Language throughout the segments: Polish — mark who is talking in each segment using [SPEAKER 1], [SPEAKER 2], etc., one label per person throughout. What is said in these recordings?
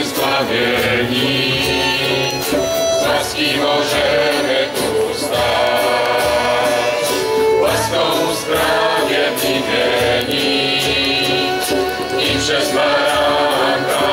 [SPEAKER 1] jesteśmy zbawieni, z łaski możemy tu stać, łaską usprawiedliwieni i przez baranka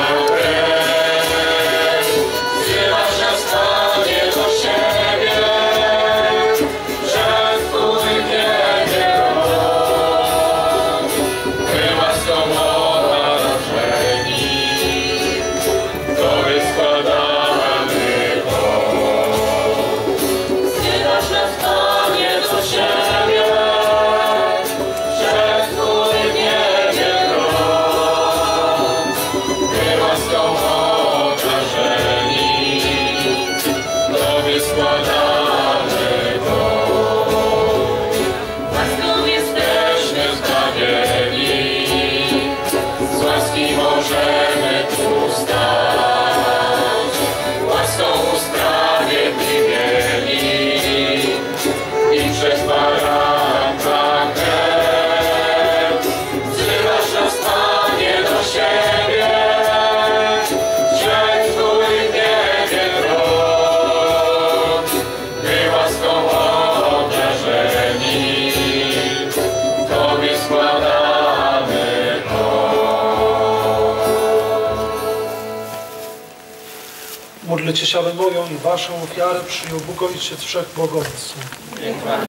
[SPEAKER 1] krew wzywasz nas, Panie, do siebie, przed Twój wielki rok. My łaską obdarzeni, Tobie składamy hołd. Wzywasz nas, Panie, do siebie, przed Twój wielki rok. My łaską obdarzeni, Tobie składamy hołd. Łaską jesteśmy zbawieni, z łaski możemy tu stać, łaską usprawiedliwieni i przez baranka krew wzywasz nas, Panie, do siebie, przed Twój wielki rok. My łaską obdarzeni, Tobie składamy hołd.
[SPEAKER 2] Módlcie się, aby moją i waszą ofiarę przyjął Bóg Ojciec Wszechmogący.